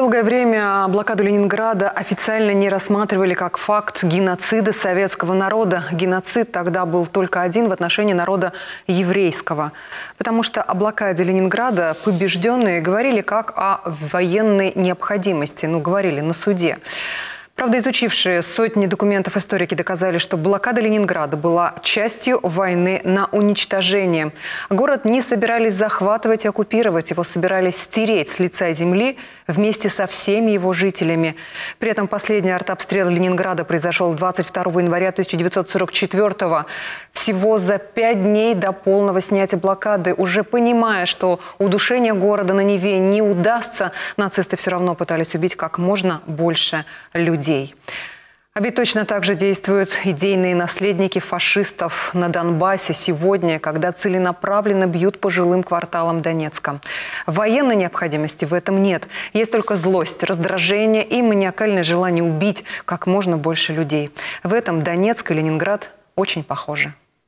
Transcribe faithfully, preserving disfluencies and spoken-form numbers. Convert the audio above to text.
Долгое время блокаду Ленинграда официально не рассматривали как факт геноцида советского народа. Геноцид тогда был только один в отношении народа еврейского. Потому что о блокаде Ленинграда побежденные говорили как о военной необходимости. Ну, говорили на суде. Правда, изучившие сотни документов историки доказали, что блокада Ленинграда была частью войны на уничтожение. Город не собирались захватывать и оккупировать, его собирались стереть с лица земли вместе со всеми его жителями. При этом последний артобстрел Ленинграда произошел двадцать второго января тысяча девятьсот сорок четвёртого. Всего за пять дней до полного снятия блокады. Уже понимая, что удушение города на Неве не удастся, нацисты все равно пытались убить как можно больше людей. А ведь точно так же действуют идейные наследники фашистов на Донбассе сегодня, когда целенаправленно бьют по жилым кварталам Донецка. Военной необходимости в этом нет. Есть только злость, раздражение и маниакальное желание убить как можно больше людей. В этом Донецк и Ленинград очень похожи.